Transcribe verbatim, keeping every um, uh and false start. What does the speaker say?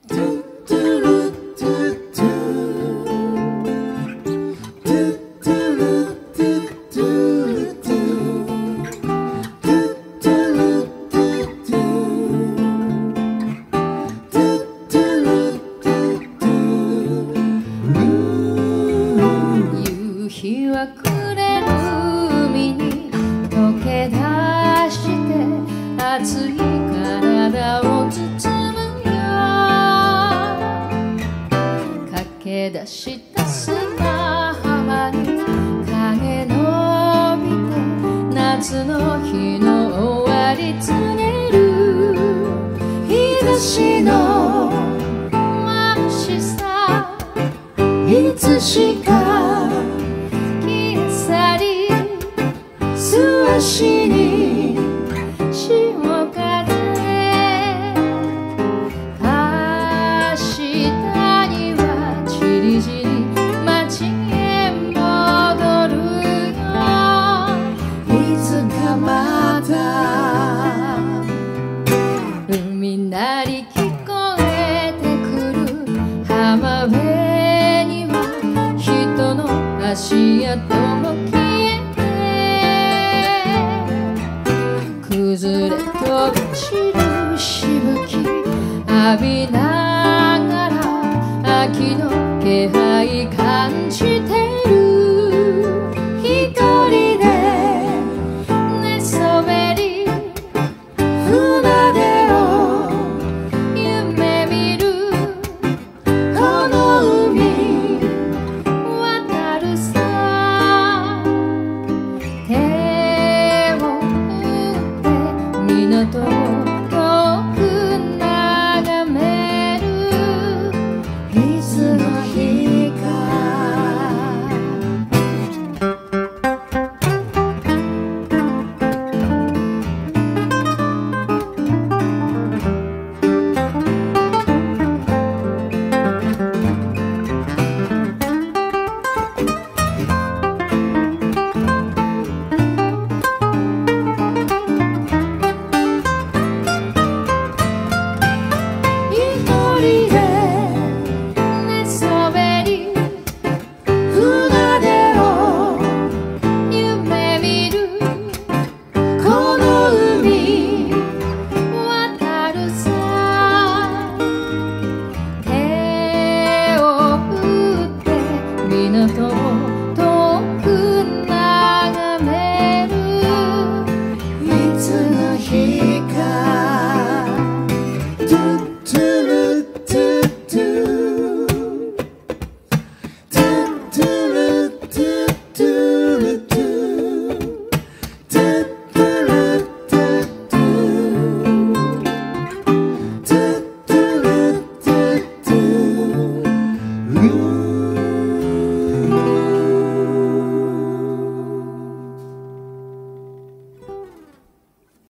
日は暮れる海に溶け出して熱い体を包むよ。駆け出した砂浜に影伸びて夏の日の終わり告げる。日差しの眩しさいつしか素足に潮風明日にはじりじり街へ戻るよ。いつかまた海鳴り聞こえてくる浜辺には人の足跡も崩れ飛び散るしぶき浴びながら秋の気配感じて